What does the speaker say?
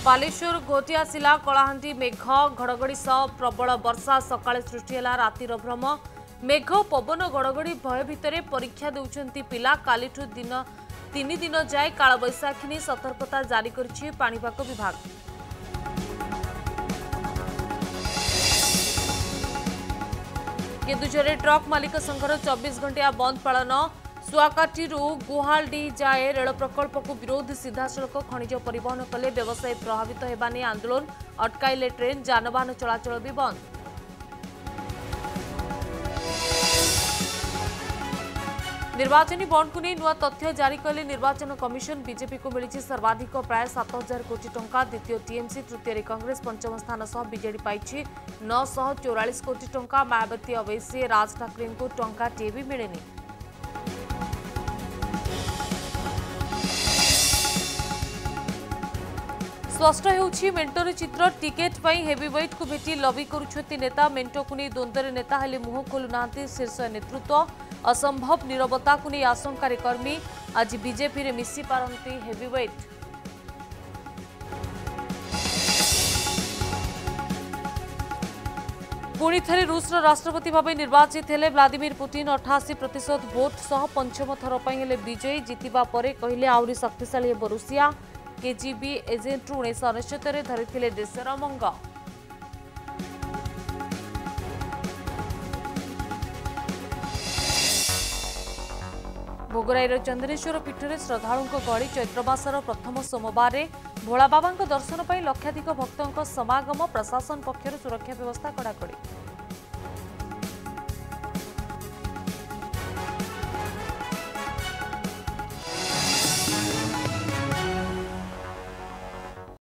बालेश्वर घोटियासिला कलाहांडी मेघ घड़घड़ी सह प्रबल वर्षा सकाळे सृष्टि है रातिर भ्रम मेघ पवन घड़घड़ी भय भितर परीक्षा देउछंती पिला कालीठू तीन दिन जाए कालबैशाखी ने सतर्कता जारी करिछि पाणीपाग विभाग। केन्दुझर ट्रक मालिक संघर 24 घंटिया बंद पालन सुआकाठी गुहालडी जाए रेल प्रकल्प को विरोध सीधासलख खनिज परिवहन कले व्यवसायी प्रभावित होगा नहीं आंदोलन अटकाइले ट्रेन जानवाहन चलाचल भी बंद। निर्वाचनी बॉन्ड को नहीं नुआ तथ्य जारी कले निर्वाचन कमिशन बीजेपी को मिली सर्वाधिक प्राय 7,000 कोटी टंका द्वितीय टीएमसी तृतीय कांग्रेस पंचम स्थान सह बीजेडी पाई 944 कोटी टंका मायावती अवैसी राज ठाकरे को टंकाटे भी मिलेनी। स्पष्ट होउछि मेंटोर चित्र टिकेट पई हेवीवेट को भेटी लबी करुछथि नेता मेंटो को नहीं द्वंद्वर नेता हेले मुह खोलु नांती शीर्ष नेतृत्व असंभव नीरवता को नहीं आशंकार कर्मी आज बीजेपी रे मिसी पारंती हेवीवेट। पुणी थे रूसर राष्ट्रपति भाव निर्वाचित हेले व्लादिमीर पुतिन 88% भोट सह पंचम थर हेले विजयी जितिबा परे कहिले आउरी शक्तिशाली हेब रूसिया केजीबी एजेंट 1969 धरिथिले देशर मंग। भोगराईर चंद्रेश्वर पीठ में श्रद्धालुं गहली चैत्रमासर प्रथम सोमवार भोला बाबा दर्शन पर लक्षाधिक भक्तों समागम प्रशासन पक्षर सुरक्षा व्यवस्था कड़ाकड़ी।